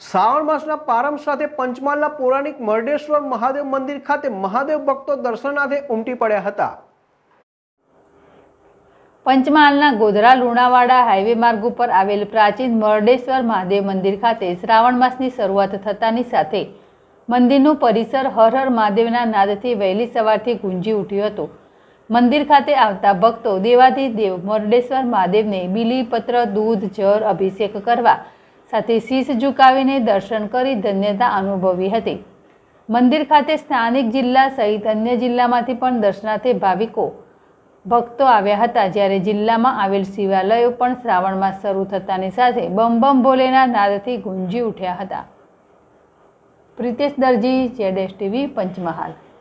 શ્રાવણ માસના પ્રારંભ સાથે પંચમહાલના પૌરાણિક મરડેશ્વર મહાદેવ મંદિર ખાતે મહાદેવ ભક્તો દર્શનાર્થે ઉમટી પડ્યા હતા। પંચમહાલના ગોધરા લુણાવાડા હાઈવે માર્ગ ઉપર આવેલ પ્રાચીન મરડેશ્વર મહાદેવ મંદિર ખાતે શ્રાવણ માસની શરૂઆત થતાની સાથે મંદિરનું પરિસર હર હર મહાદેવના નાદથી વહેલી સવારથી ગુંજી ઉઠ્યું હતું। મંદિર ખાતે આવતા ભક્તો દેવાધિદેવ મરડેશ્વર મહાદેવને બીલીપત્ર, દૂધ, જળ અભિષેક કરવા સાથે શીશ ઝુકાવીને દર્શન કરી ધન્યતા અનુભવી હતી। મંદિર ખાતે સ્થાનિક જિલ્લા સહિત અન્ય જિલ્લામાંથી પણ દર્શનાર્થે ભાવિકો ભક્તો આવ્યા હતા। જ્યારે જિલ્લામાં આવેલ શિવાલયો પણ શ્રાવણ માસ શરૂ થતાની સાથે બમ બમ ભોલેના નાદથી ગુંજી ઉઠ્યા હતા। પ્રિતેશ દરજી, ZSTV, પંચમહાલ।